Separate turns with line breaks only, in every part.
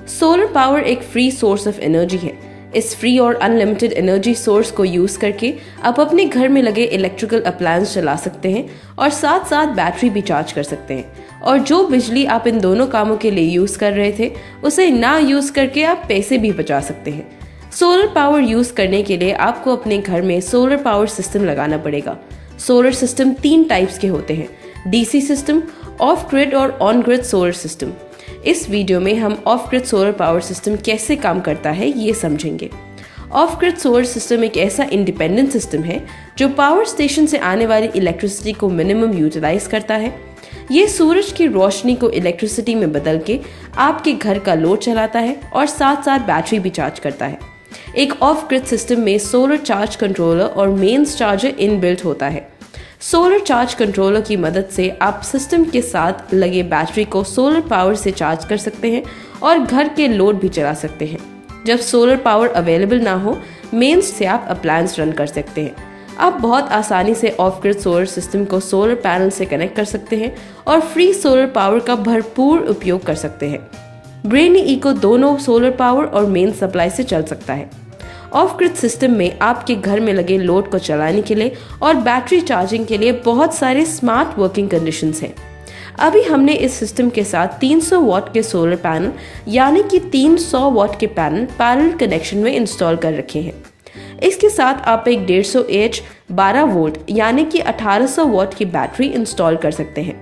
Solar power एक free source of energy है। इस फ्री और अनलिमिटेड एनर्जी सोर्स को यूज करके आप अपने घर में लगे इलेक्ट्रिकल अप्लायंस चला सकते हैं और साथ साथ बैटरी भी चार्ज कर सकते हैं। और जो बिजली आप इन दोनों कामों के लिए यूज कर रहे थे उसे ना यूज करके आप पैसे भी बचा सकते हैं। सोलर पावर यूज करने के लिए आपको अपने घर में सोलर पावर सिस्टम लगाना पड़ेगा। सोलर सिस्टम 3 टाइप्स के होते हैं, डीसी सिस्टम, ऑफ ग्रिड और ऑन ग्रिड सोलर सिस्टम। इस वीडियो में हम off grid solar power system कैसे काम करता है ये समझेंगे। ऑफ ग्रिड सोलर सिस्टम एक ऐसा इंडिपेंडेंट सिस्टम है जो पावर स्टेशन से आने वाली इलेक्ट्रिसिटी को मिनिमम यूटिलाइज करता है। ये सूरज की रोशनी को इलेक्ट्रिसिटी में बदल के आपके घर का लोड चलाता है और साथ साथ बैटरी भी चार्ज करता है। एक ऑफ ग्रिड सिस्टम में सोलर चार्ज कंट्रोलर और मेंस चार्जर इनबिल्ट होता है। सोलर चार्ज कंट्रोलर की मदद से आप सिस्टम के साथ लगे बैटरी को सोलर पावर से चार्ज कर सकते हैं और घर के लोड भी चला सकते हैं। जब सोलर पावर अवेलेबल ना हो, मेंस से आप अप्लायंस रन कर सकते हैं। आप बहुत आसानी से ऑफ ग्रिड सोलर सिस्टम को सोलर पैनल से कनेक्ट कर सकते हैं और फ्री सोलर पावर का भरपूर उपयोग कर सकते हैं। ब्रेनी इको दोनों सोलर पावर और मेन सप्लाई से चल सकता है। ऑफ ग्रिड सिस्टम में आपके घर में लगे लोड को चलाने के लिए और बैटरी चार्जिंग के लिए बहुत सारे स्मार्ट वर्किंग कंडीशंस हैं। अभी हमने इस सिस्टम के साथ 300 वॉट के सोलर पैनल यानी कि 300 वॉट के पैनल पैरेलल कनेक्शन में इंस्टॉल कर रखे हैं। इसके साथ आप एक 150 AH 12 वोल्ट यानी कि 1800 वॉट की बैटरी इंस्टॉल कर सकते हैं।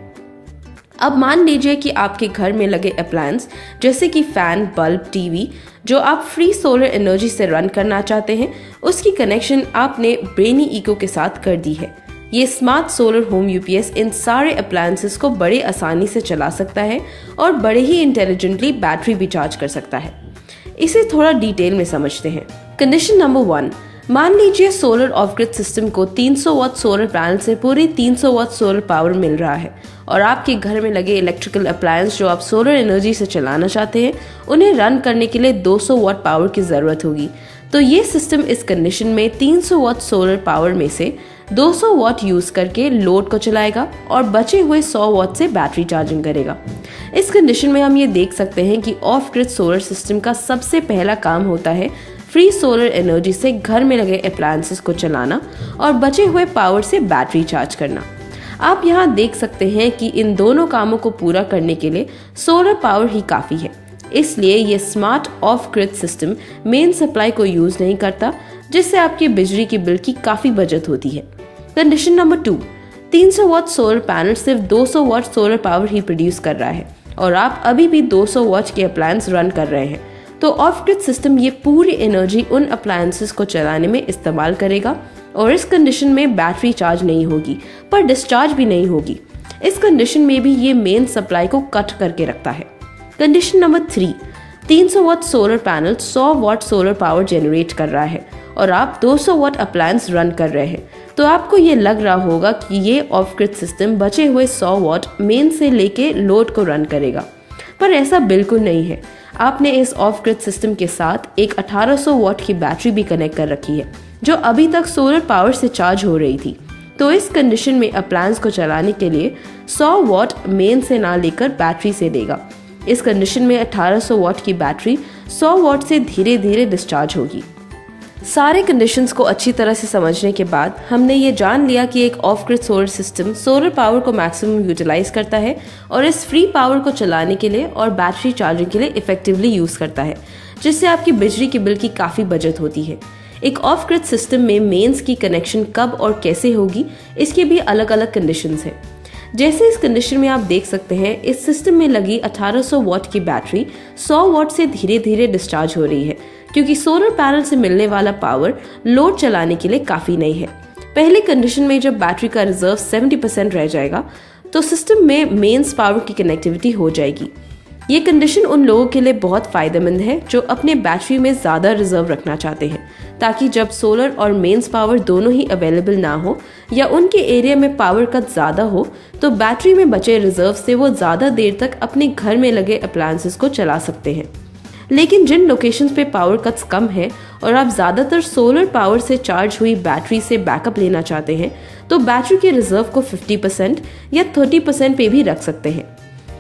अब मान लीजिए कि आपके घर में लगे अप्लायंस जैसे कि फैन, बल्ब, टीवी जो आप फ्री सोलर एनर्जी से रन करना चाहते हैं, उसकी कनेक्शन आपने ब्रेनी इको के साथ कर दी है। ये स्मार्ट सोलर होम यूपीएस इन सारे अप्लायंसेस को बड़े आसानी से चला सकता है और बड़े ही इंटेलिजेंटली बैटरी भी चार्ज कर सकता है। इसे थोड़ा डिटेल में समझते हैं। कंडीशन नंबर 1, मान लीजिए सोलर ऑफ ग्रिड सिस्टम को 300 वॉट सोलर पैनल से पूरी 300 वॉट सोलर पावर मिल रहा है और आपके घर में लगे इलेक्ट्रिकल अप्लायंस जो आप सोलर एनर्जी से चलाना चाहते हैं उन्हें रन करने के लिए 200 वॉट पावर की जरूरत होगी। तो ये सिस्टम इस कंडीशन में 300 वॉट सोलर पावर में से 200 वॉट यूज करके लोड को चलाएगा और बचे हुए 100 वॉट से बैटरी चार्जिंग करेगा। इस कंडीशन में हम ये देख सकते हैं कि ऑफ ग्रिड सोलर सिस्टम का सबसे पहला काम होता है फ्री सोलर एनर्जी से घर में लगे अप्लायंसेस को चलाना और बचे हुए पावर से बैटरी चार्ज करना। आप यहाँ देख सकते हैं कि इन दोनों कामों को पूरा करने के लिए सोलर पावर ही काफी है। इसलिए ये smart off grid system main supply को यूज नहीं करता, जिससे आपकी बिजली की बिल की काफी बचत होती है। Condition number 2, 300 watt solar panel सिर्फ 200 वॉट सोलर पावर ही प्रोड्यूस कर रहा है और आप अभी भी 200 वॉट के अप्लायंस रन कर रहे हैं। तो ऑफ ग्रिड सिस्टम ये पूरी एनर्जी उन अप्लायंसेस को चलाने में इस्तेमाल करेगा और इस कंडीशन में बैटरी चार्ज नहीं होगी पर डिस्चार्ज भी नहीं होगी। इस कंडीशन में भी ये मेन सप्लाई को कट करके रखता है। Condition number 3, 300 watt solar panel 100 watt solar power generate कर रहा है और आप 200 वॉट अप्लायंस रन कर रहे हैं। तो आपको ये लग रहा होगा कि ये ऑफ ग्रिड सिस्टम बचे हुए 100 वॉट मेन से लेके लोड को रन करेगा, पर ऐसा बिल्कुल नहीं है। आपने इस ऑफ ग्रिड सिस्टम के साथ एक 1800 वॉट की बैटरी भी कनेक्ट कर रखी है जो अभी तक सोलर पावर से चार्ज हो रही थी। तो इस कंडीशन में अप्लायंस को चलाने के लिए 100 वॉट मेन से ना लेकर बैटरी से देगा। इस कंडीशन में 1800 वॉट की बैटरी 100 वॉट से धीरे धीरे डिस्चार्ज होगी। सारे कंडीशंस को अच्छी तरह से समझने के बाद हमने ये जान लिया कि एक off grid solar system solar power को मैक्सिमम यूटिलाइज करता है और इस फ्री पावर को चलाने के लिए और बैटरी चार्जिंग के लिए इफेक्टिवली यूज करता है, जिससे आपकी बिजली के बिल की काफी बचत होती है। एक ऑफ ग्रिड सिस्टम में मेंस की कनेक्शन कब और कैसे होगी, इसके भी अलग अलग कंडीशंस हैं। जैसे इस कंडीशन में आप देख सकते हैं, इस सिस्टम में लगी 1800 वॉट की बैटरी 100 वॉट से धीरे धीरे डिस्चार्ज हो रही है क्योंकि सोलर पैनल से मिलने वाला पावर लोड चलाने के लिए काफी नहीं है। पहली कंडीशन में जब बैटरी का रिजर्व 70% रह जाएगा तो सिस्टम में मेंस पावर की कनेक्टिविटी हो जाएगी। ये कंडीशन उन लोगों के लिए बहुत फायदेमंद है जो अपने बैटरी में ज्यादा रिजर्व रखना चाहते हैं, ताकि जब सोलर और मेंस पावर दोनों ही अवेलेबल ना हो या उनके एरिया में पावर कट ज्यादा हो तो बैटरी में बचे रिजर्व से वो ज्यादा देर तक अपने घर में लगे अप्लायंसेस को चला सकते हैं। लेकिन जिन लोकेशंस पे पावर कट्स कम है और आप ज्यादातर सोलर पावर से चार्ज हुई बैटरी से बैकअप लेना चाहते हैं तो बैटरी के रिजर्व को 50% या 30% पे भी रख सकते हैं।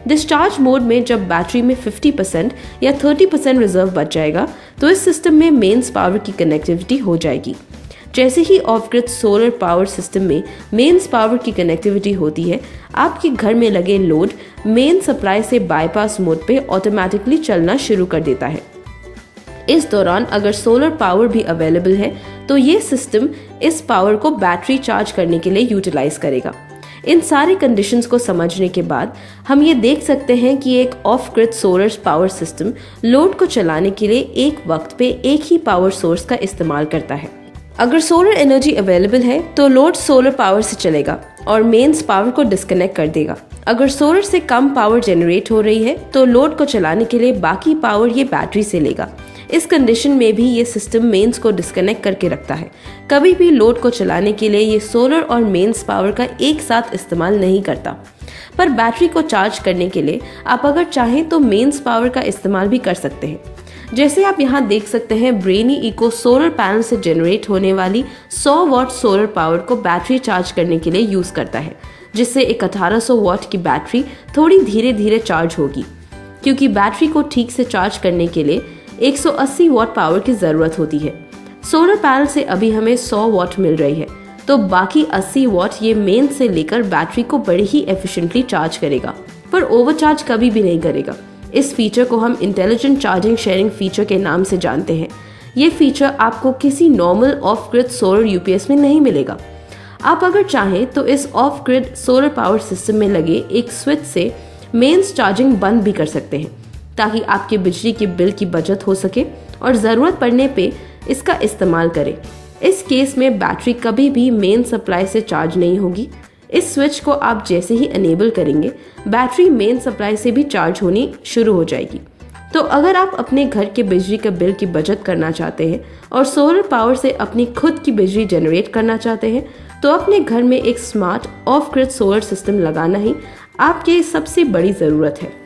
डिस्चार्ज मोड में जब बैटरी में 50% या 30% रिजर्व बच जाएगा तो इस सिस्टम में मेंस पावर की कनेक्टिविटी हो जाएगी। जैसे ही off grid solar power system में मेंस पावर की कनेक्टिविटी होती है, आपके घर में लगे लोड मेन सप्लाई से बाईपास मोड पे ऑटोमेटिकली चलना शुरू कर देता है। इस दौरान अगर सोलर पावर भी अवेलेबल है तो ये सिस्टम इस पावर को बैटरी चार्ज करने के लिए यूटिलाइज करेगा। इन सारे कंडीशंस को समझने के बाद हम ये देख सकते हैं कि एक off grid solar power system load को चलाने के लिए एक वक्त पे एक ही पावर सोर्स का इस्तेमाल करता है। अगर सोलर एनर्जी अवेलेबल है तो लोड सोलर पावर से चलेगा और मेंस पावर को डिस्कनेक्ट कर देगा। अगर सोलर से कम पावर जनरेट हो रही है तो लोड को चलाने के लिए बाकी पावर ये बैटरी से लेगा। इस कंडीशन में भी ये सिस्टम मेंस को डिस्कनेक्ट करके रखता है। कभी भी लोड को चलाने के लिए ये सोलर और मेंस पावर का एक साथ इस्तेमाल नहीं करता। पर बैटरी को चार्ज करने के लिए आप अगर चाहें तो मेंस पावर का इस्तेमाल भी कर सकते हैं। जैसे आप यहाँ देख सकते हैं, ब्रेनी इको सोलर पैनल से जनरेट होने वाली 100 वॉट सोलर पावर को बैटरी चार्ज करने के लिए यूज करता है, जिससे एक 1800 वॉट की बैटरी थोड़ी धीरे धीरे चार्ज होगी, क्योंकि बैटरी को ठीक से चार्ज करने के लिए 180 वॉट पावर की जरूरत होती है। सोलर पैनल से अभी हमें 100 वॉट मिल रही है, तो बाकी 80 वॉट ये मेन से लेकर बैटरी को बड़ी ही एफिशिएंटली चार्ज करेगा, पर ओवरचार्ज कभी भी नहीं करेगा। इस फीचर को हम इंटेलिजेंट चार्जिंग शेयरिंग फीचर के नाम से जानते हैं। ये फीचर आपको किसी normal off grid solar UPS में नहीं मिलेगा। आप अगर चाहें तो इस off grid solar power system में लगे एक स्विच से मेंस चार्जिंग बंद भी कर सकते हैं, ताकि आपके बिजली के बिल की बचत हो सके और जरूरत पड़ने पे इसका इस्तेमाल करें। इस केस में बैटरी कभी भी मेन सप्लाई से चार्ज नहीं होगी। इस स्विच को आप जैसे ही अनेबल करेंगे, बैटरी मेन सप्लाई से भी चार्ज होनी शुरू हो जाएगी। तो अगर आप अपने घर के बिजली के बिल की बचत करना चाहते हैं और सोलर पावर से अपनी खुद की बिजली जनरेट करना चाहते हैं, तो अपने घर में एक smart off grid solar system लगाना ही आपकी सबसे बड़ी जरूरत है।